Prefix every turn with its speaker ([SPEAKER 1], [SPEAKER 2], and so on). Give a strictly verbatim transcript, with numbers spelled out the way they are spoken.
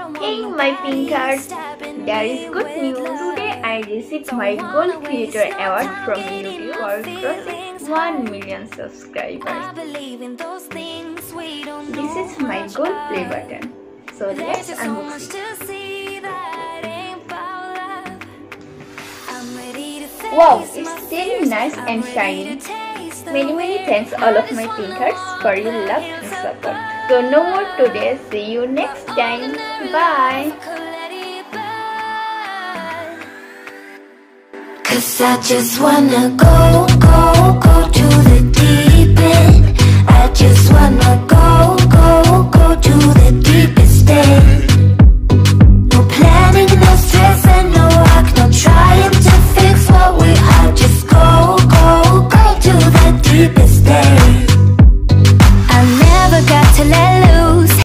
[SPEAKER 1] Hey my pink hearts, there is good news. Today I received my Gold Creator Award from YouTube for crossing one million subscribers. This is my gold play button. So let's unbox it. Wow, it's very nice and shiny. Many many thanks all of my pink hearts for your love and support. So no more today. See you next time. Bye.
[SPEAKER 2] Cause I just wanna go, go, go to the deep end. I just wanna go, go, go to the